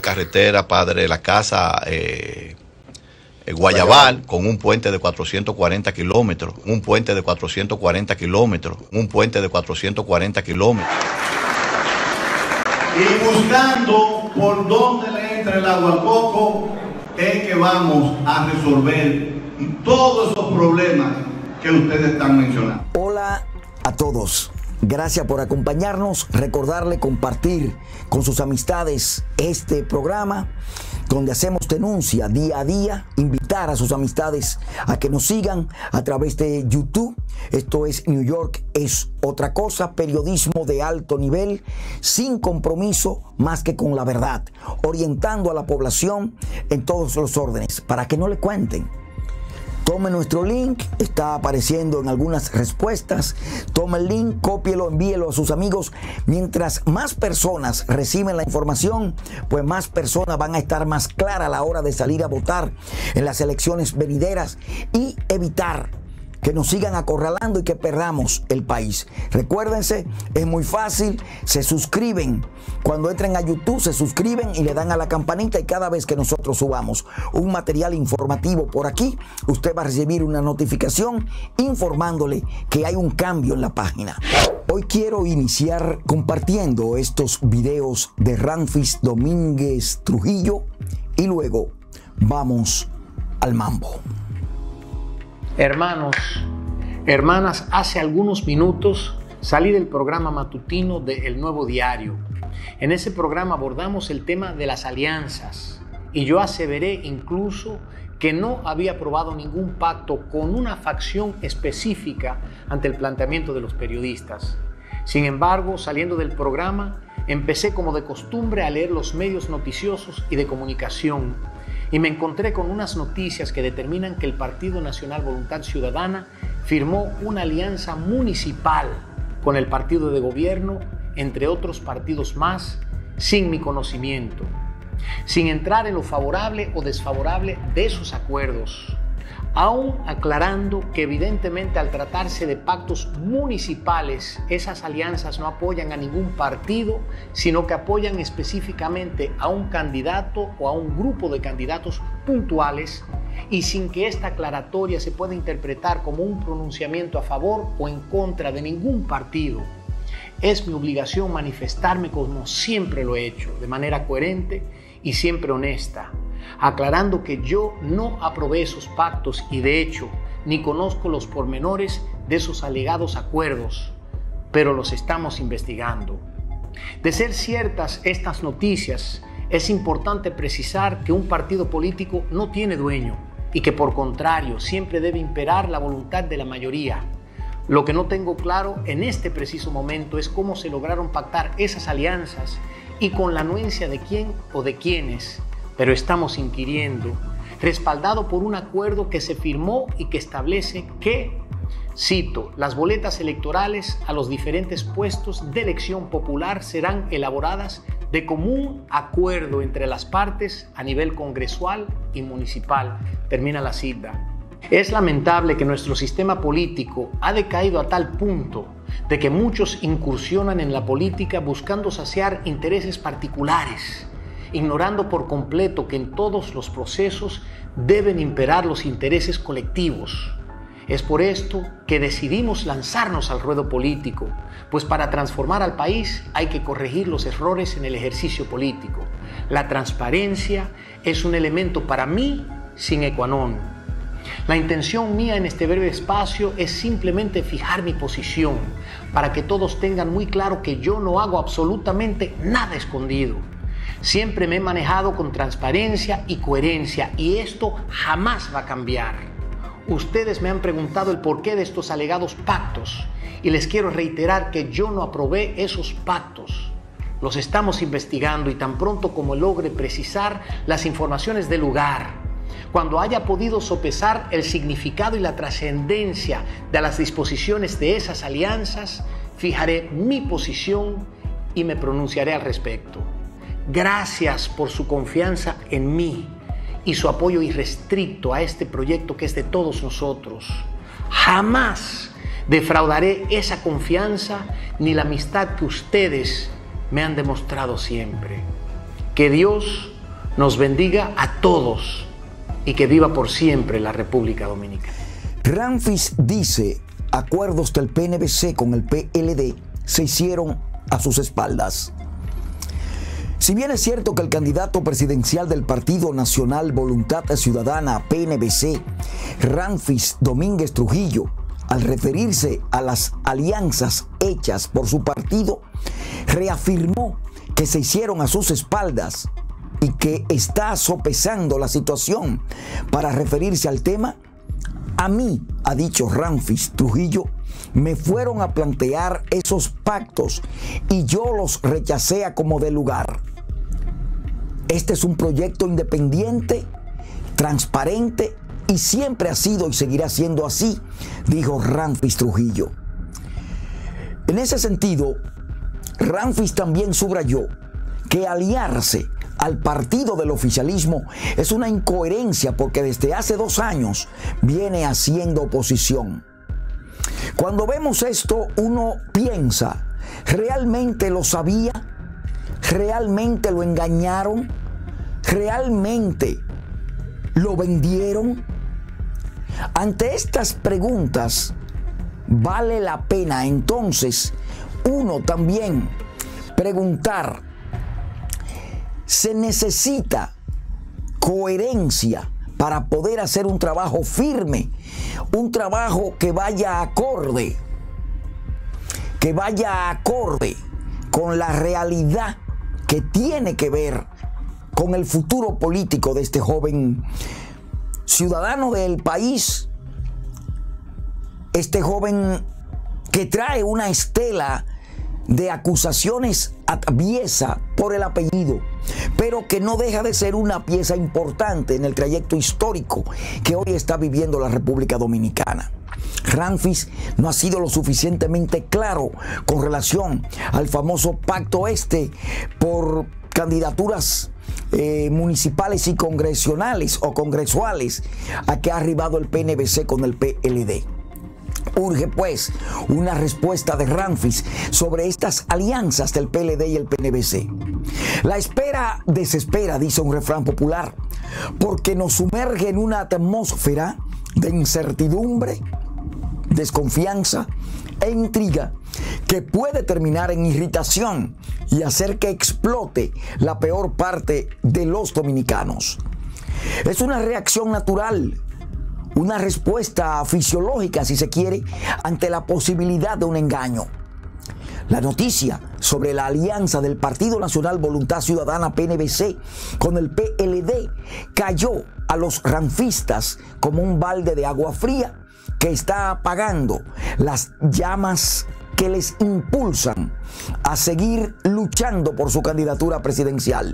carretera Padre de la Casa Guayabal, con un puente de 440 kilómetros, un puente de 440 kilómetros, un puente de 440 kilómetros. Y buscando por dónde le entra el agua al coco, es que vamos a resolver todos esos problemas que ustedes están mencionando. Hola a todos. Gracias por acompañarnos. Recordarle compartir con sus amistades este programa donde hacemos denuncia día a día. Invitar a sus amistades a que nos sigan a través de YouTube. Esto es New York es otra cosa. Periodismo de alto nivel, sin compromiso más que con la verdad. Orientando a la población en todos los órdenes para que no le cuenten. Tome nuestro link, está apareciendo en algunas respuestas. Tome el link, cópielo, envíelo a sus amigos. Mientras más personas reciben la información, pues más personas van a estar más claras a la hora de salir a votar en las elecciones venideras y evitar que nos sigan acorralando y que perdamos el país. Recuérdense, es muy fácil, se suscriben. Cuando entren a YouTube, se suscriben y le dan a la campanita, y cada vez que nosotros subamos un material informativo por aquí, usted va a recibir una notificación informándole que hay un cambio en la página. Hoy quiero iniciar compartiendo estos videos de Ramfis Domínguez Trujillo y luego vamos al mambo. Hermanos, hermanas, hace algunos minutos salí del programa matutino de El Nuevo Diario. En ese programa abordamos el tema de las alianzas y yo aseveré incluso que no había aprobado ningún pacto con una facción específica ante el planteamiento de los periodistas. Sin embargo, saliendo del programa, empecé como de costumbre a leer los medios noticiosos y de comunicación. Y me encontré con unas noticias que determinan que el Partido Nacional Voluntad Ciudadana firmó una alianza municipal con el partido de gobierno, entre otros partidos más, sin mi conocimiento, sin entrar en lo favorable o desfavorable de esos acuerdos, aún aclarando que evidentemente al tratarse de pactos municipales, esas alianzas no apoyan a ningún partido, sino que apoyan específicamente a un candidato o a un grupo de candidatos puntuales, y sin que esta aclaratoria se pueda interpretar como un pronunciamiento a favor o en contra de ningún partido. Es mi obligación manifestarme como siempre lo he hecho, de manera coherente y siempre honesta, aclarando que yo no aprobé esos pactos y de hecho ni conozco los pormenores de esos alegados acuerdos, pero los estamos investigando. De ser ciertas estas noticias, es importante precisar que un partido político no tiene dueño y que por contrario siempre debe imperar la voluntad de la mayoría. Lo que no tengo claro en este preciso momento es cómo se lograron pactar esas alianzas y con la anuencia de quién o de quiénes, pero estamos inquiriendo, respaldado por un acuerdo que se firmó y que establece que, cito, las boletas electorales a los diferentes puestos de elección popular serán elaboradas de común acuerdo entre las partes a nivel congresual y municipal. Termina la cita. Es lamentable que nuestro sistema político ha decaído a tal punto de que muchos incursionan en la política buscando saciar intereses particulares, ignorando por completo que en todos los procesos deben imperar los intereses colectivos. Es por esto que decidimos lanzarnos al ruedo político, pues para transformar al país hay que corregir los errores en el ejercicio político. La transparencia es un elemento para mí sine qua non. La intención mía en este breve espacio es simplemente fijar mi posición para que todos tengan muy claro que yo no hago absolutamente nada escondido. Siempre me he manejado con transparencia y coherencia y esto jamás va a cambiar. Ustedes me han preguntado el porqué de estos alegados pactos y les quiero reiterar que yo no aprobé esos pactos. Los estamos investigando y tan pronto como logre precisar las informaciones del lugar, cuando haya podido sopesar el significado y la trascendencia de las disposiciones de esas alianzas, fijaré mi posición y me pronunciaré al respecto. Gracias por su confianza en mí y su apoyo irrestricto a este proyecto que es de todos nosotros. Jamás defraudaré esa confianza ni la amistad que ustedes me han demostrado siempre. Que Dios nos bendiga a todos y que viva por siempre la República Dominicana. Ramfis dice, acuerdos del PNVC con el PLD se hicieron a sus espaldas. Si bien es cierto que el candidato presidencial del Partido Nacional Voluntad Ciudadana, PNVC, Ramfis Domínguez Trujillo, al referirse a las alianzas hechas por su partido, reafirmó que se hicieron a sus espaldas y que está sopesando la situación para referirse al tema, a mí, ha dicho Ramfis Trujillo, me fueron a plantear esos pactos y yo los rechacé a como de lugar. Este es un proyecto independiente, transparente y siempre ha sido y seguirá siendo así, dijo Ramfis Trujillo. En ese sentido, Ramfis también subrayó que aliarse al partido del oficialismo es una incoherencia porque desde hace 2 años viene haciendo oposición. Cuando vemos esto, uno piensa, ¿realmente lo sabía? ¿Realmente lo engañaron? ¿Realmente lo vendieron? Ante estas preguntas, vale la pena entonces uno también preguntar, ¿se necesita coherencia para poder hacer un trabajo firme, un trabajo que vaya acorde con la realidad que tiene que ver con el futuro político de este joven ciudadano del país, este joven que trae una estela de acusaciones atraviesa por el apellido, pero que no deja de ser una pieza importante en el trayecto histórico que hoy está viviendo la República Dominicana? Ramfis no ha sido lo suficientemente claro con relación al famoso pacto por candidaturas municipales y congresionales o congresuales a que ha arribado el PNVC con el PLD. Urge pues una respuesta de Ramfis sobre estas alianzas del PLD y el PNVC. La espera desespera, dice un refrán popular, porque nos sumerge en una atmósfera de incertidumbre, desconfianza e intriga que puede terminar en irritación y hacer que explote la peor parte de los dominicanos. Es una reacción natural, una respuesta fisiológica, si se quiere, ante la posibilidad de un engaño. La noticia sobre la alianza del Partido Nacional Voluntad Ciudadana PNVC con el PLD cayó a los ramfistas como un balde de agua fría que está apagando las llamas que les impulsan a seguir luchando por su candidatura presidencial.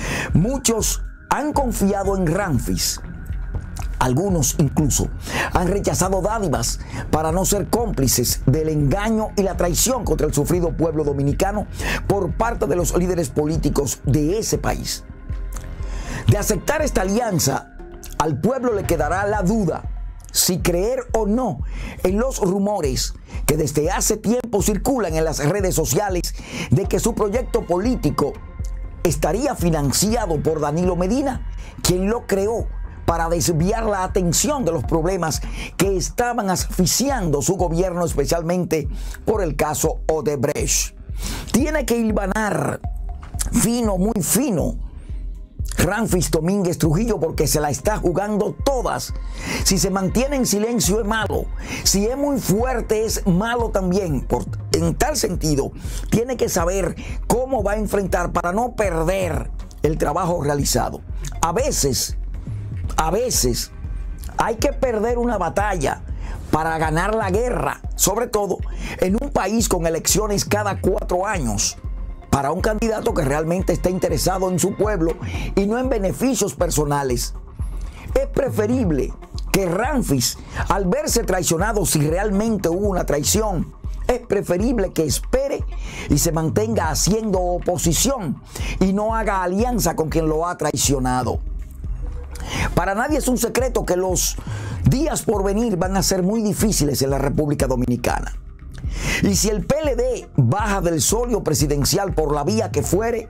Muchos han confiado en Ramfis. Algunos incluso han rechazado dádivas para no ser cómplices del engaño y la traición contra el sufrido pueblo dominicano por parte de los líderes políticos de ese país. De aceptar esta alianza, al pueblo le quedará la duda si creer o no en los rumores que desde hace tiempo circulan en las redes sociales de que su proyecto político estaría financiado por Danilo Medina, quien lo creó para desviar la atención de los problemas que estaban asfixiando su gobierno, especialmente por el caso Odebrecht. Tiene que hilvanar fino, muy fino, Ramfis Domínguez Trujillo, porque se la está jugando todas. Si se mantiene en silencio es malo, si es muy fuerte es malo también. En tal sentido, tiene que saber cómo va a enfrentar para no perder el trabajo realizado. A veces hay que perder una batalla para ganar la guerra, sobre todo en un país con elecciones cada 4 años. Para un candidato que realmente está interesado en su pueblo y no en beneficios personales. Es preferible que Ramfis, al verse traicionado, si realmente hubo una traición, es preferible que espere y se mantenga haciendo oposición y no haga alianza con quien lo ha traicionado. Para nadie es un secreto que los días por venir van a ser muy difíciles en la República Dominicana. Y si el PLD baja del solio presidencial por la vía que fuere,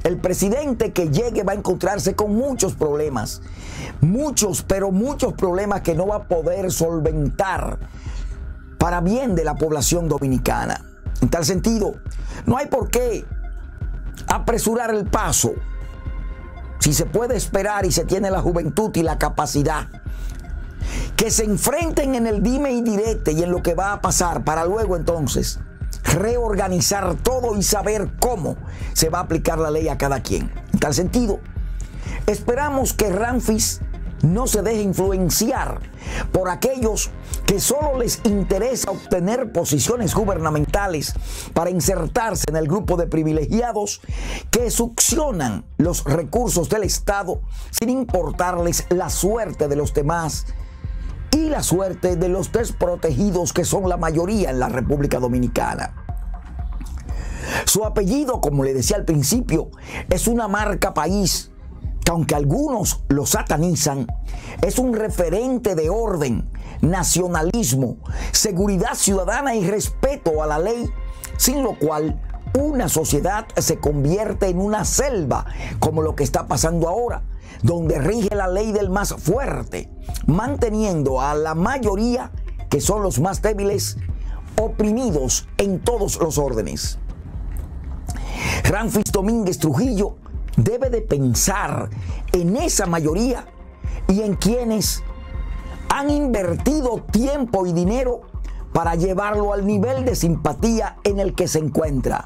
El presidente que llegue va a encontrarse con muchos problemas. Muchos, pero muchos problemas que no va a poder solventar para bien de la población dominicana. En tal sentido, no hay por qué apresurar el paso. Si se puede esperar y se tiene la juventud y la capacidad, que se enfrenten en el dime y direte y en lo que va a pasar, para luego entonces reorganizar todo y saber cómo se va a aplicar la ley a cada quien. En tal sentido, esperamos que Ramfis no se deje influenciar por aquellos que solo les interesa obtener posiciones gubernamentales para insertarse en el grupo de privilegiados que succionan los recursos del Estado sin importarles la suerte de los demás y la suerte de los desprotegidos, que son la mayoría en la República Dominicana. Su apellido, como le decía al principio, es una marca país que, aunque algunos lo satanizan, es un referente de orden, nacionalismo, seguridad ciudadana y respeto a la ley, sin lo cual una sociedad se convierte en una selva, como lo que está pasando ahora, donde rige la ley del más fuerte, manteniendo a la mayoría, que son los más débiles, oprimidos en todos los órdenes. Ramfis Domínguez Trujillo debe de pensar en esa mayoría y en quienes han invertido tiempo y dinero para llevarlo al nivel de simpatía en el que se encuentra.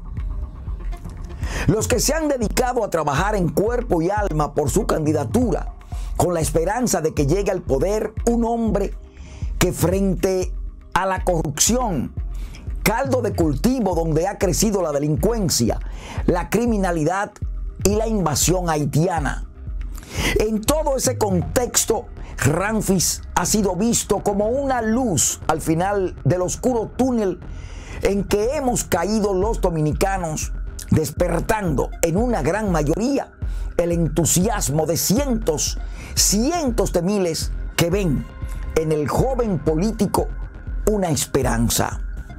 Los que se han dedicado a trabajar en cuerpo y alma por su candidatura, con la esperanza de que llegue al poder un hombre que, frente a la corrupción, caldo de cultivo donde ha crecido la delincuencia, la criminalidad y la invasión haitiana, en todo ese contexto, Ramfis ha sido visto como una luz al final del oscuro túnel en que hemos caído los dominicanos, despertando en una gran mayoría el entusiasmo de cientos de miles que ven en el joven político una esperanza.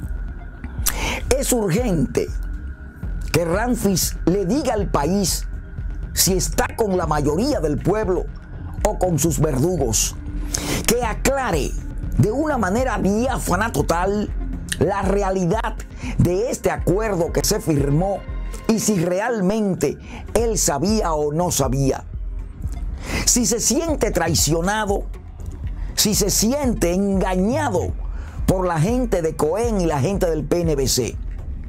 Es urgente que Ramfis le diga al país si está con la mayoría del pueblo o con sus verdugos, que aclare de una manera diáfana total la realidad de este acuerdo que se firmó y si realmente él sabía o no sabía. Si se siente traicionado, si se siente engañado por la gente de Cohen y la gente del PNBC.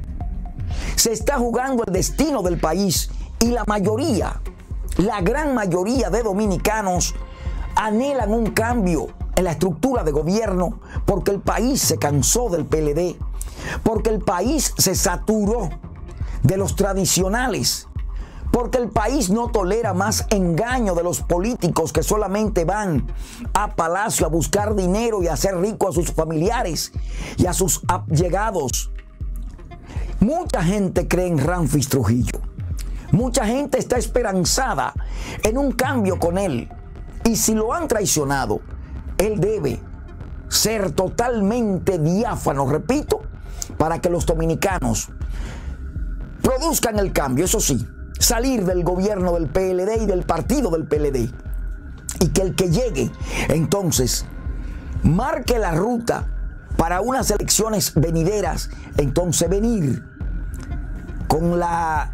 Se está jugando el destino del país y la mayoría, la gran mayoría de dominicanos anhelan un cambio en la estructura de gobierno porque el país se cansó del PLD, porque el país se saturó de los tradicionales, porque el país no tolera más engaño de los políticos que solamente van a Palacio a buscar dinero y a hacer rico a sus familiares y a sus allegados. Mucha gente cree en Ramfis Trujillo. Mucha gente está esperanzada en un cambio con él. Y si lo han traicionado, él debe ser totalmente diáfano, repito, para que los dominicanos produzcan el cambio. Eso sí, salir del gobierno del PLD y del partido del PLD. Y que el que llegue, entonces, marque la ruta para unas elecciones venideras, entonces venir con la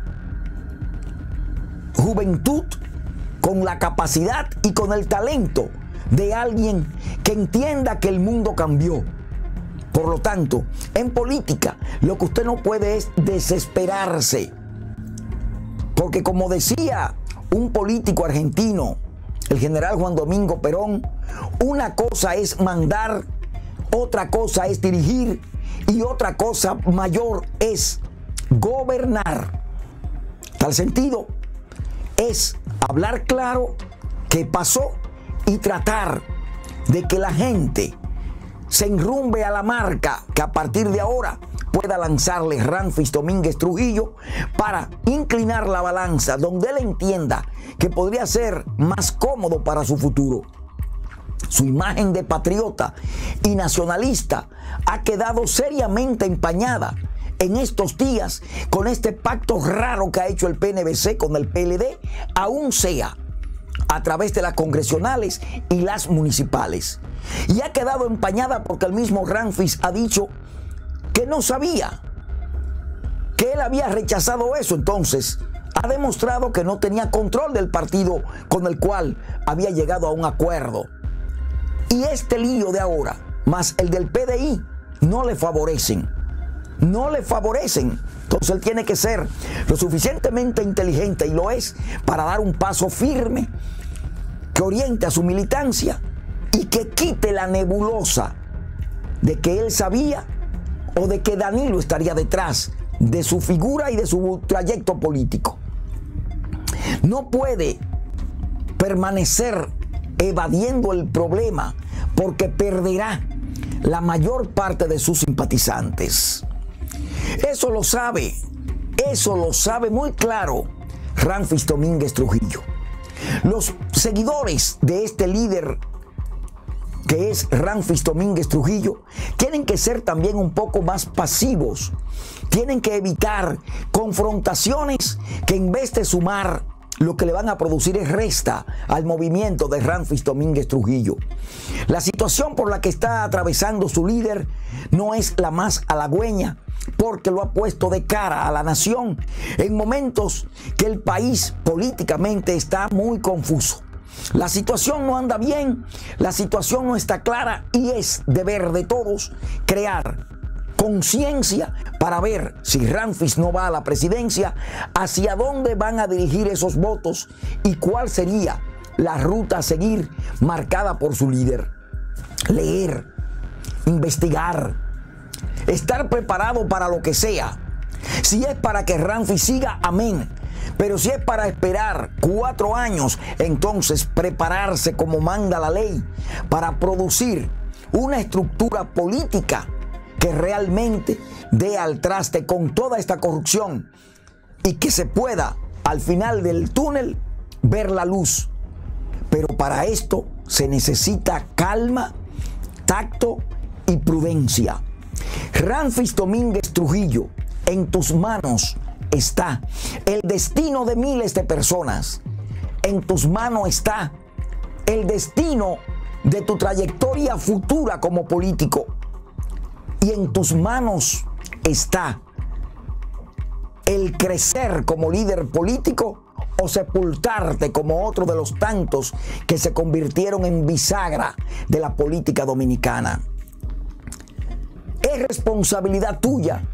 juventud, con la capacidad y con el talento de alguien que entienda que el mundo cambió. Por lo tanto, en política, lo que usted no puede es desesperarse. Porque como decía un político argentino, el general Juan Domingo Perón, una cosa es mandar, otra cosa es dirigir y otra cosa mayor es gobernar. Tal sentido, es hablar claro qué pasó y tratar de que la gente se enrumbe a la marca que a partir de ahora pueda lanzarle Ramfis Domínguez Trujillo para inclinar la balanza donde él entienda que podría ser más cómodo para su futuro. Su imagen de patriota y nacionalista ha quedado seriamente empañada en estos días, con este pacto raro que ha hecho el PNVC con el PLD, aún sea a través de las congresionales y las municipales. Y ha quedado empañada porque el mismo Ramfis ha dicho que no sabía, que él había rechazado eso. Entonces ha demostrado que no tenía control del partido con el cual había llegado a un acuerdo. Y este lío de ahora, más el del PDI, no le favorecen. No le favorecen. Entonces él tiene que ser lo suficientemente inteligente, y lo es, para dar un paso firme que oriente a su militancia y que quite la nebulosa de que él sabía o de que Danilo estaría detrás de su figura y de su trayecto político. No puede permanecer evadiendo el problema, porque perderá la mayor parte de sus simpatizantes. Eso lo sabe muy claro Ramfis Domínguez Trujillo. Los seguidores de este líder que es Ramfis Domínguez Trujillo tienen que ser también un poco más pasivos. Tienen que evitar confrontaciones que, en vez de sumar, lo que le van a producir es resta al movimiento de Ramfis Domínguez Trujillo. La situación por la que está atravesando su líder no es la más halagüeña, porque lo ha puesto de cara a la nación en momentos que el país políticamente está muy confuso. La situación no anda bien, la situación no está clara, y es deber de todos crear conciencia para ver, si Ramfis no va a la presidencia, hacia dónde van a dirigir esos votos y cuál sería la ruta a seguir marcada por su líder. Leer, investigar, estar preparado para lo que sea. Si es para que Ramfis siga, amén. Pero si es para esperar 4 años, entonces prepararse como manda la ley para producir una estructura política que realmente dé al traste con toda esta corrupción y que se pueda, al final del túnel, ver la luz. Pero para esto se necesita calma, tacto y prudencia. Ramfis Domínguez Trujillo, en tus manos está el destino de miles de personas. En tus manos está el destino de tu trayectoria futura como político. Y en tus manos está el crecer como líder político o sepultarte como otro de los tantos que se convirtieron en bisagra de la política dominicana. Es responsabilidad tuya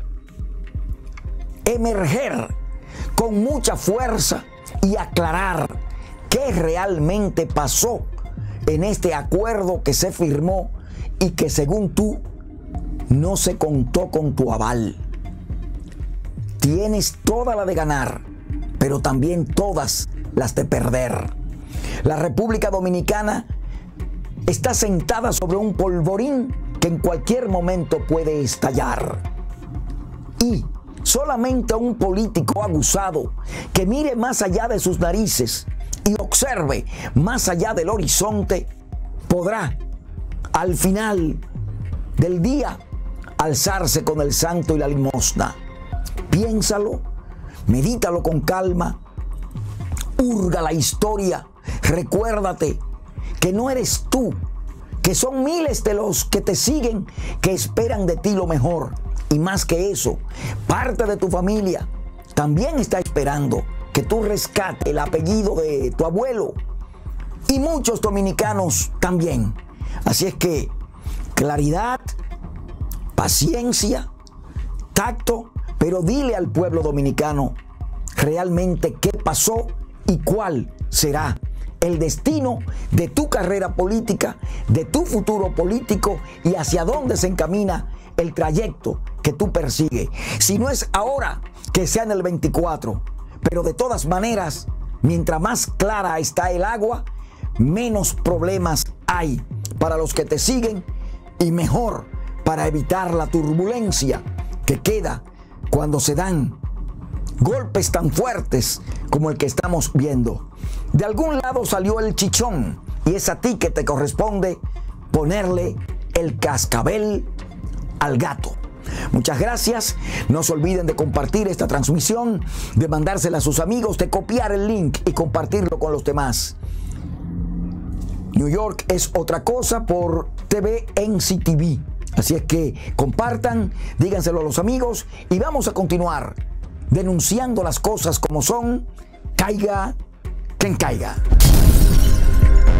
emerger con mucha fuerza y aclarar qué realmente pasó en este acuerdo que se firmó y que, según tú, no se contó con tu aval. Tienes toda la de ganar, pero también todas las de perder. La República Dominicana está sentada sobre un polvorín que en cualquier momento puede estallar. Y solamente un político abusado que mire más allá de sus narices y observe más allá del horizonte podrá, al final del día, alzarse con el santo y la limosna. Piénsalo, medítalo con calma, hurga la historia, recuérdate que no eres tú, que son miles de los que te siguen, que esperan de ti lo mejor. Y más que eso, parte de tu familia también está esperando que tú rescates el apellido de tu abuelo. Y muchos dominicanos también. Así es que claridad, paciencia, tacto, pero dile al pueblo dominicano realmente qué pasó y cuál será el destino de tu carrera política, de tu futuro político, y hacia dónde se encamina el trayecto que tú persigues. Si no es ahora, que sea en el 24. Pero de todas maneras, mientras más clara está el agua, menos problemas hay para los que te siguen y mejor para evitar la turbulencia que queda cuando se dan golpes tan fuertes como el que estamos viendo. De algún lado salió el chichón y es a ti que te corresponde ponerle el cascabel al gato. Muchas gracias. No se olviden de compartir esta transmisión, de mandársela a sus amigos, de copiar el link y compartirlo con los demás. New York es otra cosa por TVNC TV. Así es que compartan, díganselo a los amigos y vamos a continuar denunciando las cosas como son, caiga quien caiga.